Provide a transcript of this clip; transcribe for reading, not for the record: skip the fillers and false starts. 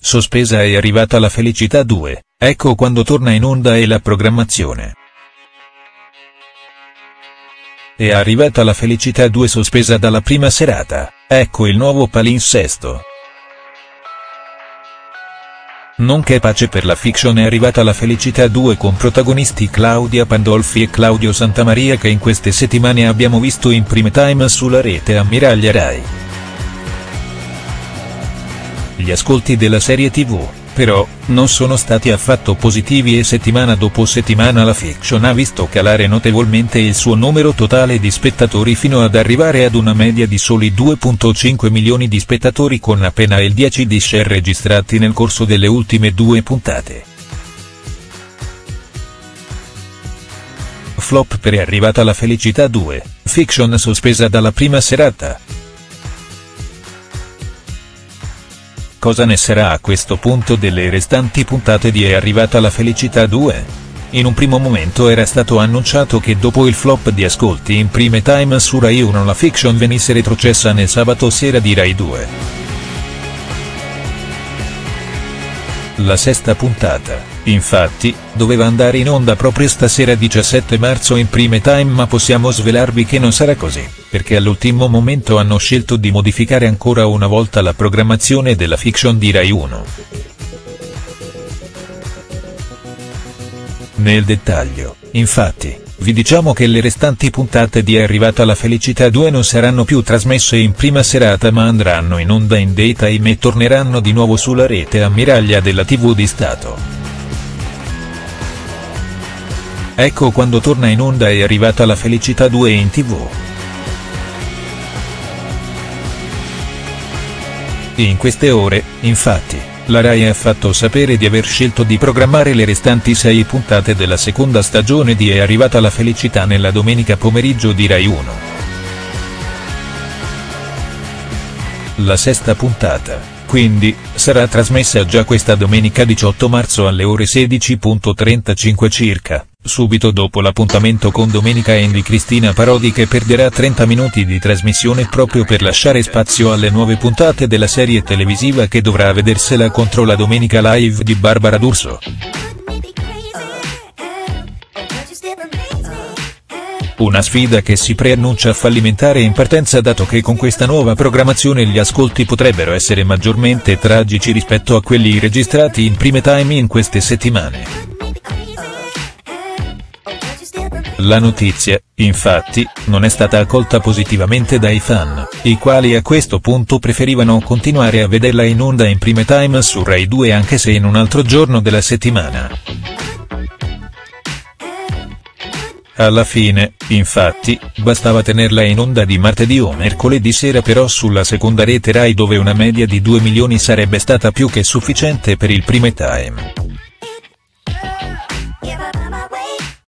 sospesa è arrivata la felicità 2, ecco quando torna in onda e la programmazione. È arrivata la felicità 2 sospesa dalla prima serata, ecco il nuovo palinsesto. Nonché pace per la fiction è arrivata la felicità 2 con protagonisti Claudia Pandolfi e Claudio Santamaria che in queste settimane abbiamo visto in prime time sulla rete ammiraglia Rai. Gli ascolti della serie TV, però, non sono stati affatto positivi e settimana dopo settimana la fiction ha visto calare notevolmente il suo numero totale di spettatori fino ad arrivare ad una media di soli 2,5 milioni di spettatori con appena il 10 di share registrati nel corso delle ultime 2 puntate. Flop per È arrivata la felicità 2, fiction sospesa dalla prima serata. Cosa ne sarà a questo punto delle restanti puntate di È arrivata la felicità 2? In un primo momento era stato annunciato che dopo il flop di ascolti in prime time su Rai 1 la fiction venisse retrocessa nel sabato sera di Rai 2. La sesta puntata, infatti, doveva andare in onda proprio stasera 17 marzo in prime time ma possiamo svelarvi che non sarà così, perché all'ultimo momento hanno scelto di modificare ancora una volta la programmazione della fiction di Rai 1. Nel dettaglio, infatti, vi diciamo che le restanti puntate di È arrivata la felicità 2 non saranno più trasmesse in prima serata ma andranno in onda in daytime e torneranno di nuovo sulla rete ammiraglia della TV di Stato. Ecco quando torna in onda È arrivata la felicità 2 in TV. In queste ore, infatti, la Rai ha fatto sapere di aver scelto di programmare le restanti 6 puntate della seconda stagione di È arrivata la felicità nella domenica pomeriggio di Rai 1. La sesta puntata, quindi, sarà trasmessa già questa domenica 18 marzo alle ore 16:35 circa, subito dopo l'appuntamento con Domenica e di Cristina Parodi che perderà 30 minuti di trasmissione proprio per lasciare spazio alle nuove puntate della serie televisiva che dovrà vedersela contro la Domenica Live di Barbara D'Urso. Una sfida che si preannuncia fallimentare in partenza dato che con questa nuova programmazione gli ascolti potrebbero essere maggiormente tragici rispetto a quelli registrati in prime time in queste settimane. La notizia, infatti, non è stata accolta positivamente dai fan, i quali a questo punto preferivano continuare a vederla in onda in prime time su Rai 2 anche se in un altro giorno della settimana. Alla fine, infatti, bastava tenerla in onda di martedì o mercoledì sera però sulla seconda rete Rai dove una media di 2 milioni sarebbe stata più che sufficiente per il prime time.